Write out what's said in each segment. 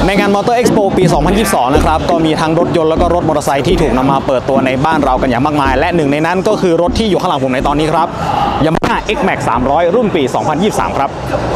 ในงาน Motor Expo ปี 2022 นะครับก็มีทั้งรถยนต์แล้วก็รถมอเตอร์ไซค์ที่ถูกนำมาเปิดตัวในบ้านเรากันอย่างมากมายและหนึ่งในนั้นก็คือรถที่อยู่ข้างหลังผมในตอนนี้ครับ Yamaha X-Max 300 รุ่นปี 2023 ครับ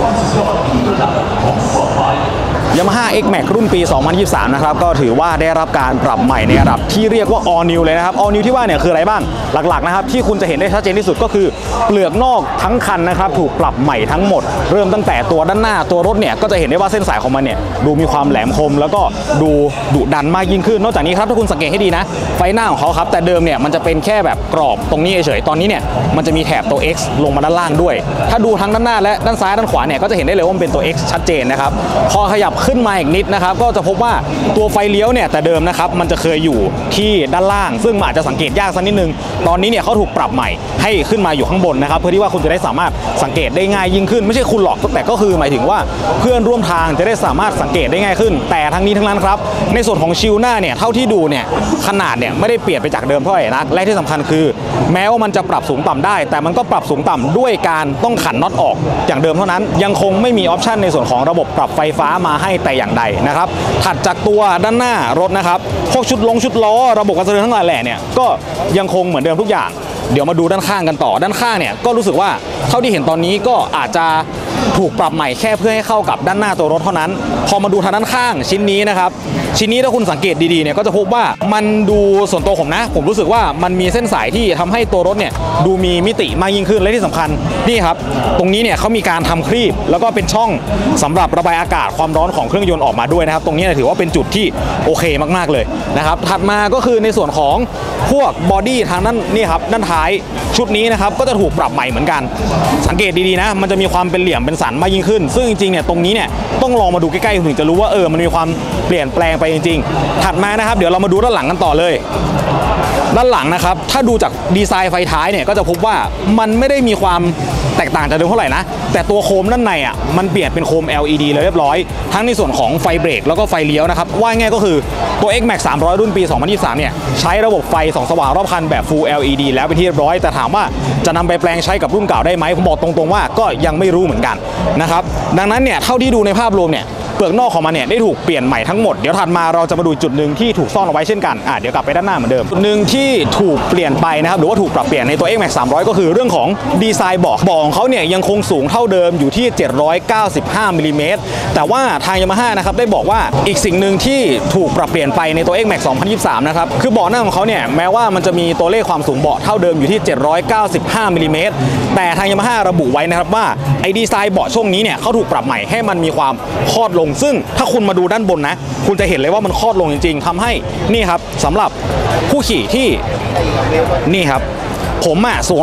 Yamaha X-Max รุ่นปี 2023 นะครับก็ถือว่าได้รับการปรับใหม่ในระดับที่เรียกว่า All New เลยนะครับ All New ที่ว่าเนี่ยคืออะไรบ้างหลักๆนะครับที่คุณจะเห็นได้ชัดเจนที่สุดก็คือเปลือกนอกทั้งคันนะครับถูกปรับใหม่ทั้งหมดเริ่มตั้งแต่ตัวด้านหน้าตัวรถเนี่ยก็จะเห็นได้ว่าเส้นสายของมันเนี่ยดูมีความแหลมคมแล้วก็ดูดุดันมากยิ่งขึ้นนอกจากนี้ครับถ้าคุณสังเกตให้ดีนะไฟหน้าของเขาครับแต่เดิมเนี่ยมันจะเป็นแค่แบบกรอบตรงนี้เฉยๆตอนนี้เนี่ยมันจะมีแถบตัว X ลงมาด้านล่างด้วยถ้าดูทั้งด้านหน้าและด้านซ้ายด้านขวาเนี่ยก็จะเห็นได้เลยว่ามันเป็นตัว X ชัดเจนนะครับพอขยับขึ้นมาอีกนิดนะครับก็จะพบว่าตัวไฟเลี้ยวเนี่ยแต่เดิมนะครับมันจะเคยอยู่ที่ด้านล่างซึ่งอาจจะสังเกตยากสักนิดนึงตอนนี้เนี่ยเขาถูกปรับใหม่ให้ขึ้นมาอยู่ข้างบนนะครับเพื่อที่ว่าคุณจะได้สามารถสังเกตได้ง่ายยิ่งขึ้นไม่ใช่คุณหรอกแต่ก็คือหมายถึงว่าเพื่อนร่วมทางจะได้สามารถสังเกตได้ง่ายขึ้นแต่ทั้งนี้ทั้งนั้นครับในส่วนของชิลหน้าเนี่ยเท่าที่ดูเนี่ยขนาดเนี่ยไม่ได้เปลี่ยนไปจากเดิมเท่าไหร่นักและที่สำคัญคือแม้ว่ามันจะปรับสูงต่ำได้แต่มันก็ปรับสูงต่ำด้วยการต้องขันน็อตออกอย่างเดิมเท่านั้นยังคงไม่มีออปชันในส่วนของระบบปรับไฟฟ้ามาให้แต่อย่างใดนะครับถัดจากตัวด้านหน้ารถนะครับพวกชุดล้อระบบการสะเทือนทั้งหลายแหล่เนี่ยก็ยังคงเหมือนเดิมทุกอย่างเดี๋ยวมาดูด้านข้างกันต่อด้านข้างเนี่ยก็รู้สึกว่าเท่าที่เห็นตอนนี้ก็อาจจะถูกปรับใหม่แค่เพื่อให้เข้ากับด้านหน้าตัวรถเท่านั้นพอมาดูทางด้านข้างชิ้นนี้นะครับชิ้นนี้ถ้าคุณสังเกตดีๆเนี่ยก็จะพบว่ามันดูส่วนตัวผมนะผมรู้สึกว่ามันมีเส้นสายที่ทำให้ตัวรถเนี่ยดูมีมิติมากยิ่งขึ้นและที่สำคัญนี่ครับตรงนี้เนี่ยเขามีการทำครีบแล้วก็เป็นช่องสำหรับระบายอากาศความร้อนของเครื่องยนต์ออกมาด้วยนะครับตรงนี้ถือว่าเป็นจุดที่โอเคมากๆเลยนะครับถัดมาก็คือในส่วนของพวกบอดี้ทางด้านนี่ครับด้านท้ายชุดนี้นะครับก็จะถูกปรับใหม่เหมือนกันสังเกตดีๆนะมันจะมีความเป็นเหลี่ยมเป็นสันมากยิ่งขึ้นซึ่งจริงๆเนี่ยตรงนี้เนี่ยต้องลองมาดูใกล้ๆถึงจะรู้ว่ามันมีความเปลี่ยนแปลงไปจริงๆถัดมานะครับเดี๋ยวเรามาดูด้านหลังกันต่อเลยด้านหลังนะครับถ้าดูจากดีไซน์ไฟท้ายเนี่ยก็จะพบว่ามันไม่ได้มีความแตกต่างจากเดิมเท่าไหร่นะแต่ตัวโคมด้านในมันเปลี่ยนเป็นโคม LED เลยเรียบร้อยทั้งในส่วนของไฟเบรกแล้วก็ไฟเลี้ยวนะครับว่าง่ายก็คือตัว X-Max 300 รุ่นปี 2023 เนี่ยใช้ระบบไฟส่องสว่างรอบคันแบบ Full LED แล้วเป็นที่เรียบร้อยแต่ถามว่าจะนำไปแปลงใช้กับรุ่นเก่าได้ไหมผมบอกตรงๆว่าก็ยังไม่รู้เหมือนกันนะครับดังนั้นเนี่ยเท่าที่ดูในภาพรวมเนี่ยเปลือกนอกของมันเนี่ยได้ถูกเปลี่ยนใหม่ทั้งหมดเดี๋ยวถัดมาเราจะมาดูจุดหนึ่งที่ถูกซ่อนเอาไว้เช่นกันเดี๋ยวกลับไปด้านหน้าเหมือนเดิมจุดหนึ่งที่ถูกเปลี่ยนไปนะครับหรือว่าถูกปรับเปลี่ยนในตัว X-Max 300 ก็คือเรื่องของดีไซน์เบาะของเขาเนี่ยยังคงสูงเท่าเดิมอยู่ที่795มิลลิเมตรแต่ว่าทาง Yamaha นะครับได้บอกว่าอีกสิ่งหนึ่งที่ถูกปรับเปลี่ยนไปในตัว X-Max 2023 นะครับคือเบาะหน้าของเขาเนี่ยแม้ว่ามันจะมีตัวเลขความสูงเบาะเท่าเดิมอยู่ที่795มิลลิเมตรแต่ทาง Yamaha ระบุไว้นะครับว่าไอ้ดีไซน์เบาะช่วงนี้เนี่ยเขาถูกปรับใหม่ให้มันมีความคอดลงซึ่งถ้าคุณมาดูด้านบนนะคุณจะเห็นเลยว่ามันคอดลงจริงๆทำให้นี่ครับสำหรับผู้ขี่ที่นี่ครับผมสูง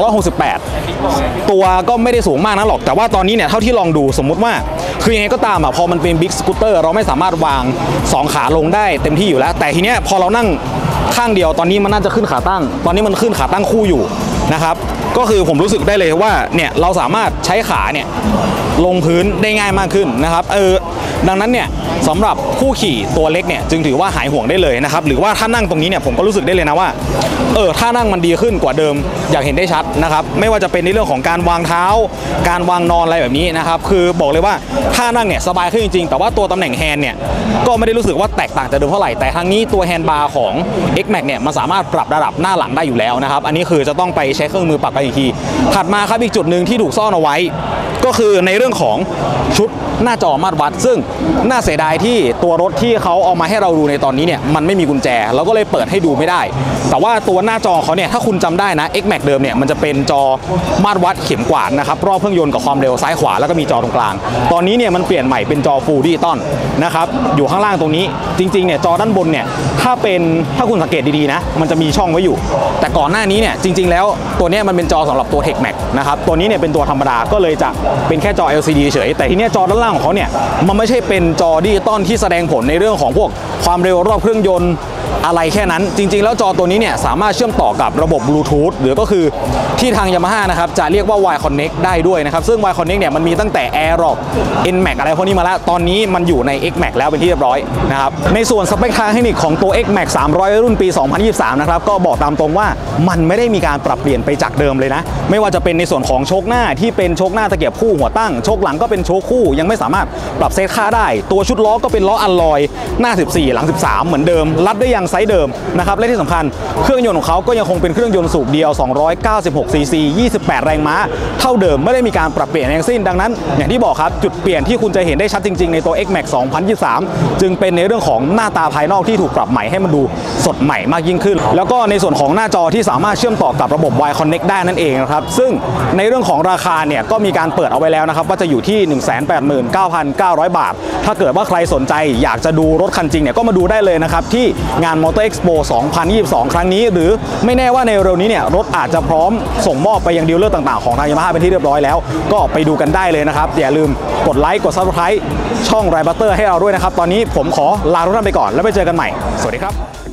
168ตัวก็ไม่ได้สูงมากนะหรอกแต่ว่าตอนนี้เนี่ยเท่าที่ลองดูสมมุติว่าคือยังไงก็ตามพอมันเป็นบิ๊กสกูตเตอร์เราไม่สามารถวาง2ขาลงได้เต็มที่อยู่แล้วแต่ทีเนี้ยพอเรานั่งข้างเดียวตอนนี้มันน่าจะขึ้นขาตั้งตอนนี้มันขึ้นขาตั้งคู่อยู่นะครับก็คือผมรู้สึกได้เลยว่าเนี่ยเราสามารถใช้ขาเนี่ยลงพื้นได้ง่ายมากขึ้นนะครับดังนั้นเนี่ยสำหรับผู้ขี่ตัวเล็กเนี่ยจึงถือว่าหายห่วงได้เลยนะครับหรือว่าถ้านั่งตรงนี้เนี่ยผมก็รู้สึกได้เลยนะว่าถ้านั่งมันดีขึ้นกว่าเดิมอยากเห็นได้ชัดนะครับไม่ว่าจะเป็นในเรื่องของการวางเท้าการวางนอนอะไรแบบนี้นะครับคือบอกเลยว่าถ้านั่งเนี่ยสบายขึ้นจริงๆแต่ว่าตัวตำแหน่งแฮนด์เนี่ยก็ไม่ได้รู้สึกว่าแตกต่างจากเดิมเท่าไหร่แต่ทางนี้ตัวแฮนด์บาร์ของ X-Max เนี่ยมันสามารถปรับระดับหน้าหลังได้อยู่แล้วนะครับอันนี้คือจะต้องไปใช้เครื่องมือปรับกันอีกทีถัดมาครับอีกจุดหนึ่งที่ถูกซ่อนเอาไว้ก็คือในเรื่องของชุดหน้าจอมาตรวัดซึ่งน่าเสียดายที่ตัวรถที่เขาเอามาให้เราดูในตอนนี้เนี่ยมันไม่มีกุญแจเราก็เลยเปิดให้ดูไม่ได้แต่ว่าตัวหน้าจอเขาเนี่ยถ้าคุณจำได้นะ X-Max เดิมเนี่ยมันจะเป็นจอมาตรวัดเข็มกวาดนะครับรอบเครื่องยนต์กับความเร็วซ้ายขวาแล้วก็มีจอตรงกลางตอนนี้เนี่ยมันเปลี่ยนใหม่เป็นจอ Full Digital นะครับอยู่ข้างล่างตรงนี้จริงๆเนี่ยจอด้านบนเนี่ยถ้าคุณสังเกตดีๆนะมันจะมีช่องไว้อยู่แต่ก่อนหน้านี้เนี่ยจริงๆแล้วตัวนี้มันเป็นจอสำหรับตัว Tech Max นะครับตัวนี้เนี่ยเป็นตัวธรรมดาก็เลยจะเป็นแค่จอ LCD เฉยแต่ทีนี้จอด้านล่างของเขาเนี่ยมันไม่ใช่เป็นจอดิจิตอลที่แสดงผลในเรื่องของพวกความเร็วรอบเครื่องยนต์อะไรแค่นั้นจริงๆแล้วจอตัวนี้เนี่ยสามารถเชื่อมต่อกับระบบบลูทูธหรือก็คือที่ทาง Yamaha นะครับจะเรียกว่า Y Connect ได้ด้วยนะครับซึ่ง Y Connect เนี่ยมันมีตั้งแต่ Aerox NMAX อะไรพวกนี้มาแล้วตอนนี้มันอยู่ใน XMAX แล้วเป็นที่เรียบร้อยนะครับในส่วนสเปคทางเทคนิคของตัว XMAX 300 รุ่นปี 2023 นะครับก็บอกตามตรงว่ามันไม่ได้มีการปรับเปลี่ยนไปจากเดิมเลยนะไม่ว่าจะเป็นในส่วนของโชคหน้าที่เป็นโชคหน้าตะเกียบคู่หัวตั้งโชคหลังก็เป็นโชคคู่ยังไม่สามารถปรับเซตค่าได้ตัวชุดล้อก็เป็นล้ออัลลอยหน้า14หลัง13เหมือนเดิมรัดได้ยังไซส์เดิมนะครับและที่สำคัญเครื่องยนต์ของเขาก็ยังคงเป็นเครื่องยนต์สูบเดียว296ซีซี28แรงม้าเท่าเดิมไม่ได้มีการปรับเปลี่ยนทั้งสิ้นดังนั้นอย่างที่บอกครับจุดเปลี่ยนที่คุณจะเห็นได้ชัดจริงๆในตัว XMAX 2023จึงเป็นในเรื่องของหน้าตาภายนอกที่ถูกปรับใหม่ให้มันดูสดใหม่มากยิ่งขึ้นแล้วก็ในส่วนของหน้าจอที่สามารถเชื่อมต่อกับระบบ Y Connect ได้นั่นเองนะครับซึ่งในเรื่องของราคาเนี่ยก็มีการเปิดเอาไว้แล้วนะครับว่าจะอยู่ที่ 189,900 บาทถ้าเกิดว่าใครสนใจอยากจะดูรถคันจริงเนี่ยก็มาดูได้เลยนะครับที่งาน Motor Expo 2022 ครั้งนี้หรือไม่แน่ว่าในเร็วนี้เนี่ยรถอาจจะพร้อมส่งมอบไปยังดีลเลอร์ต่างๆของทาง Yamaha เป็นที่เรียบร้อยแล้วก็ไปดูกันได้เลยนะครับอย่าลืมกดไลค์กด Subscribe ช่อง Ray Butter ให้เราด้วยนะครับตอนนี้ผมขอลาทุกท่านไปก่อนแล้วไปเจอกันใหม่สวัสดีครับ